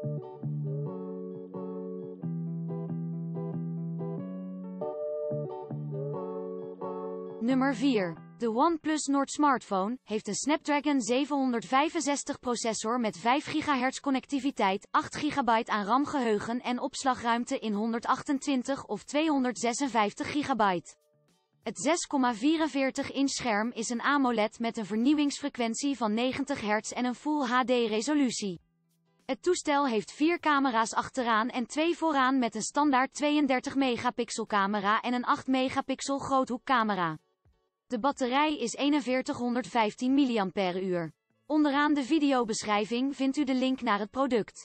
Nummer 4. De OnePlus Nord smartphone heeft een Snapdragon 765 processor met 5 GHz connectiviteit, 8 GB aan RAM geheugen en opslagruimte in 128 of 256 GB. Het 6,44-inch scherm is een AMOLED met een vernieuwingsfrequentie van 90 Hz en een Full HD resolutie. Het toestel heeft 4 camera's achteraan en 2 vooraan met een standaard 32 megapixel camera en een 8 megapixel groothoekcamera. De batterij is 4115 mAh. Onderaan de videobeschrijving vindt u de link naar het product.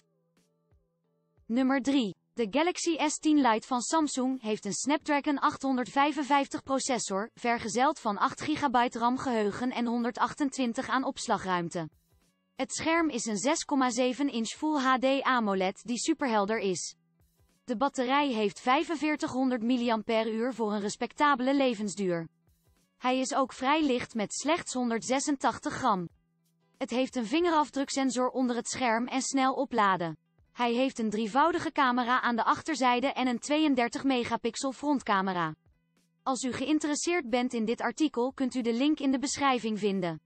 Nummer 3. De Galaxy S10 Lite van Samsung heeft een Snapdragon 855 processor, vergezeld van 8 GB RAM geheugen en 128 aan opslagruimte. Het scherm is een 6,7-inch Full HD AMOLED die superhelder is. De batterij heeft 4500 mAh voor een respectabele levensduur. Hij is ook vrij licht met slechts 186 gram. Het heeft een vingerafdruksensor onder het scherm en snel opladen. Hij heeft een drievoudige camera aan de achterzijde en een 32 megapixel frontcamera. Als u geïnteresseerd bent in dit artikel kunt u de link in de beschrijving vinden.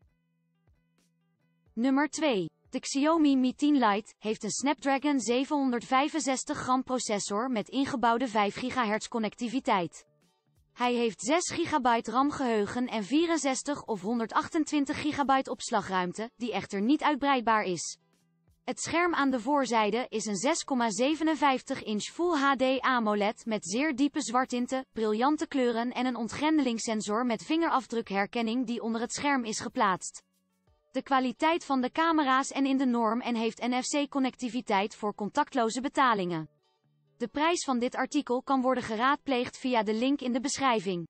Nummer 2. De Xiaomi Mi 10 Lite heeft een Snapdragon 765 gram processor met ingebouwde 5 GHz connectiviteit. Hij heeft 6 GB RAM geheugen en 64 of 128 GB opslagruimte, die echter niet uitbreidbaar is. Het scherm aan de voorzijde is een 6,57-inch Full HD AMOLED met zeer diepe zwarttinten, briljante kleuren en een ontgrendelingssensor met vingerafdrukherkenning die onder het scherm is geplaatst. De kwaliteit van de camera's en in de norm en heeft NFC-connectiviteit voor contactloze betalingen. De prijs van dit artikel kan worden geraadpleegd via de link in de beschrijving.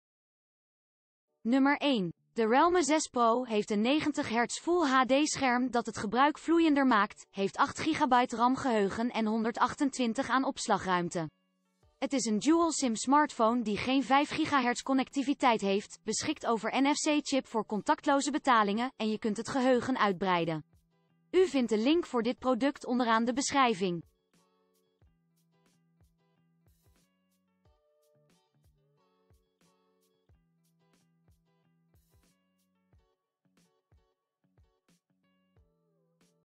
Nummer 1. De Realme 6 Pro heeft een 90 Hz Full HD scherm dat het gebruik vloeiender maakt, heeft 8 GB RAM geheugen en 128 aan opslagruimte. Het is een dual-SIM smartphone die geen 5 GHz connectiviteit heeft, beschikt over NFC-chip voor contactloze betalingen en je kunt het geheugen uitbreiden. U vindt de link voor dit product onderaan de beschrijving.